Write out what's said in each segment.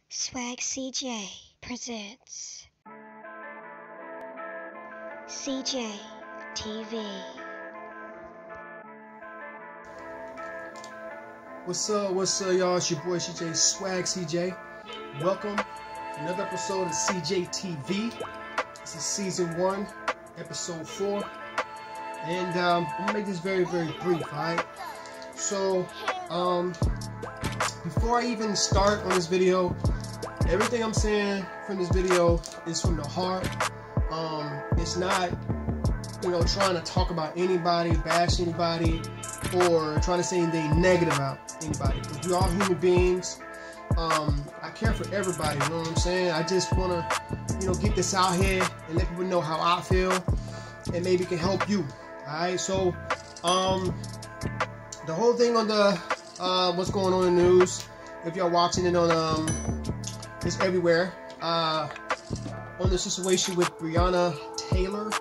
Swag CJ presents CJ TV. What's up, y'all? It's your boy CJ, Swag CJ. Welcome to another episode of CJ TV. This is season 1, episode 4. And I'm gonna make this very, very brief, alright? So, before I even start on this video, everything I'm saying from this video is from the heart. It's not, trying to talk about anybody, bash anybody, or trying to say anything negative about anybody. Because we're all human beings. I care for everybody, you know what I'm saying? I just want to, get this out here and let people know how I feel, and maybe it can help you. Alright, so, the whole thing on the, what's going on in the news, if y'all watching it on, it's everywhere, on the situation with Breonna Taylor.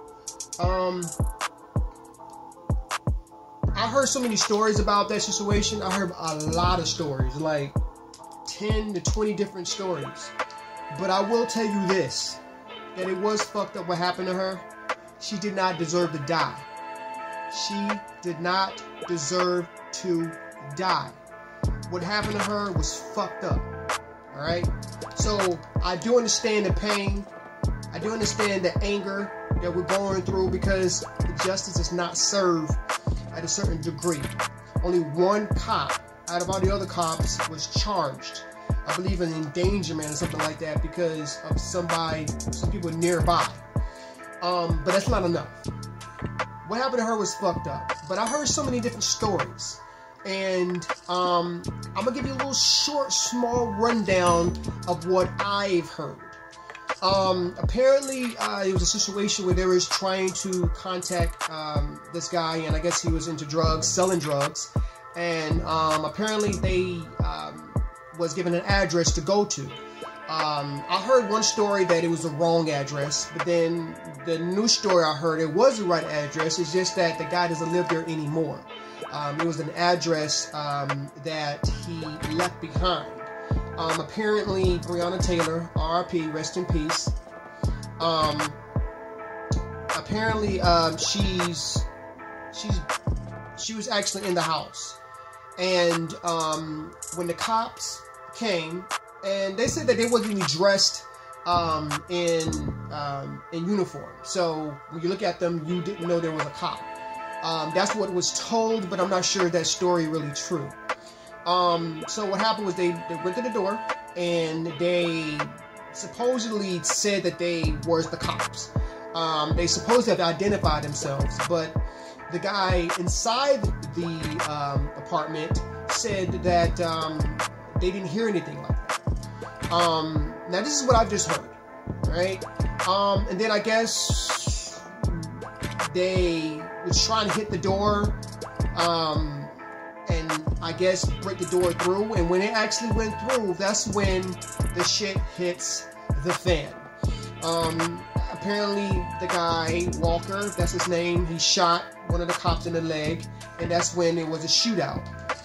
I heard so many stories about that situation. I heard a lot of stories, like 10 to 20 different stories. But I will tell you this, that it was fucked up what happened to her. She did not deserve to die. She did not deserve to die. What happened to her was fucked up. Alright? So, I do understand the pain. I do understand the anger that we're going through because the justice is not served at a certain degree. Only one cop out of all the other cops was charged. I believe in endangerment or something like that because of some people nearby. But that's not enough. What happened to her was fucked up. But I heard so many different stories. And I'm gonna give you a little short, small rundown of what I've heard. Apparently, it was a situation where they was trying to contact this guy, and I guess he was into drugs, selling drugs. And apparently, they was given an address to go to. I heard one story that it was the wrong address, but then the new story I heard it was the right address. It's just that the guy doesn't live there anymore. It was an address that he left behind. Apparently, Breonna Taylor, R.I.P., rest in peace. Apparently, she was actually in the house, and when the cops came, and they said that they wasn't even dressed in uniform. So when you look at them, you didn't know there was a cop. That's what was told, but I'm not sure if that story really true. So what happened was they went to the door, and they supposedly said that they were the cops. They supposedly have identified themselves, but the guy inside the apartment said that they didn't hear anything like that. Now this is what I've just heard, right? And then I guess they was trying to hit the door, and I guess break the door through, and when it actually went through, that's when the shit hits the fan. Apparently the guy, Walker, that's his name, he shot one of the cops in the leg, and that's when it was a shootout.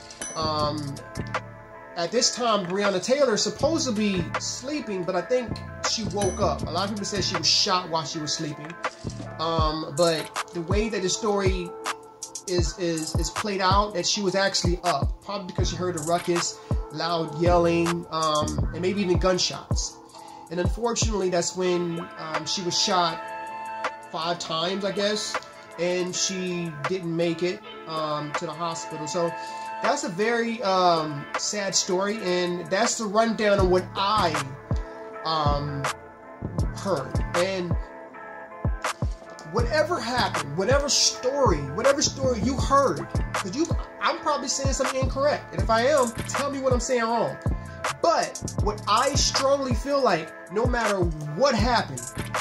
At this time, Breonna Taylor is supposed to be sleeping, but I think she woke up. A lot of people said she was shot while she was sleeping. But the way that the story is played out, that she was actually up, probably because she heard a ruckus, loud yelling, and maybe even gunshots. And unfortunately, that's when she was shot 5 times, I guess, and she didn't make it to the hospital. So that's a very sad story, and that's the rundown of what I heard. And whatever happened, whatever story you heard, because I'm probably saying something incorrect, and if I am, tell me what I'm saying wrong. But what I strongly feel like, no matter what happened,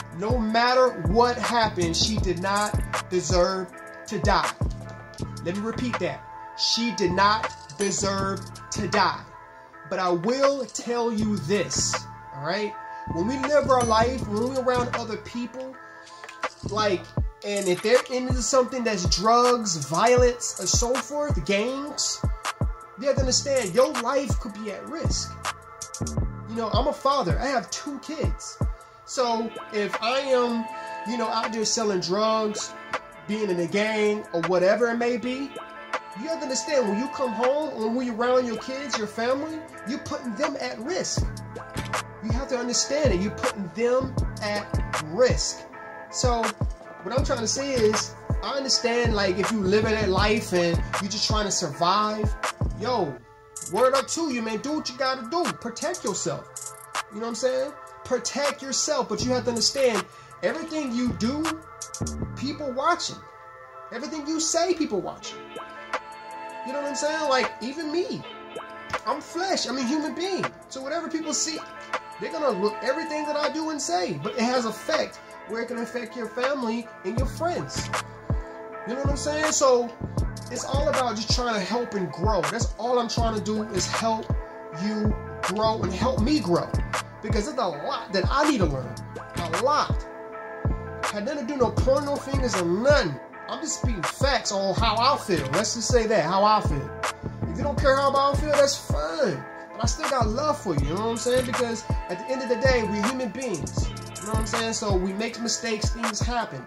she did not deserve to die. Let me repeat that. She did not deserve to die. But I will tell you this, alright? When we live our life, when we're around other people, and if they're into something that's drugs, violence, or so forth, gangs, you have to understand, your life could be at risk. You know, I'm a father. I have 2 kids. So if I am, you know, out there selling drugs, being in a gang, or whatever it may be, you have to understand, when you come home, or when you're around your kids, your family, you're putting them at risk. You have to understand it. You're putting them at risk. So what I'm trying to say is, I understand, like, if you living that life and you're just trying to survive, yo, word up to you, man. Do what you gotta do. Protect yourself. You know what I'm saying? Protect yourself. But you have to understand, everything you do, people watching. Everything you say, people watching. You know what I'm saying? Like, even me. I'm flesh. I'm a human being. So whatever people see, they're gonna look everything that I do and say. But it has effect where it can affect your family and your friends. You know what I'm saying? So it's all about just trying to help and grow. That's all I'm trying to do, is help you grow and help me grow. Because there's a lot that I need to learn. A lot. Had nothing to do, no pointing no fingers or nothing. I'm just speaking facts on how I feel. Let's just say that, how I feel. If you don't care how I feel, that's fine. But I still got love for you, you know what I'm saying? Because at the end of the day, we're human beings. You know what I'm saying? So we make mistakes, things happen.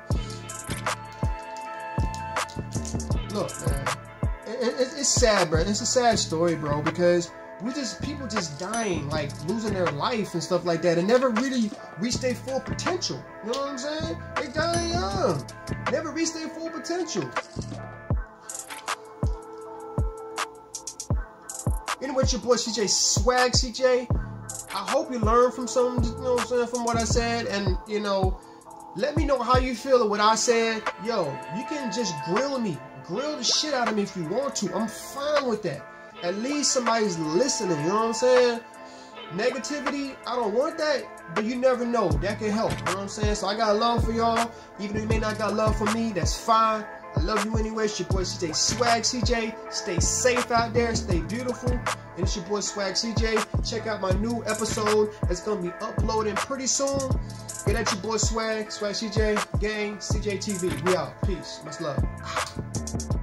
Look, man, it's sad, bro. It's a sad story, bro, because people just dying, like losing their life and stuff like that, and never really reach their full potential. You know what I'm saying? They dying young, never reach their full potential. Anyway, it's your boy CJ Swag CJ. I hope you learned from something, you know what I'm saying, from what I said, and you know, let me know how you feel of what I said. Yo, you can just grill me. Grill the shit out of me if you want to. I'm fine with that. At least somebody's listening, you know what I'm saying? Negativity, I don't want that, but you never know. That can help, you know what I'm saying? So I got love for y'all. Even if you may not got love for me, that's fine. I love you anyway. It's your boy CJ Swag CJ. Stay safe out there. Stay beautiful. And it's your boy Swag CJ. Check out my new episode that's going to be uploading pretty soon. Get at your boy Swag CJ, gang, CJ TV. We out. Peace. Much love.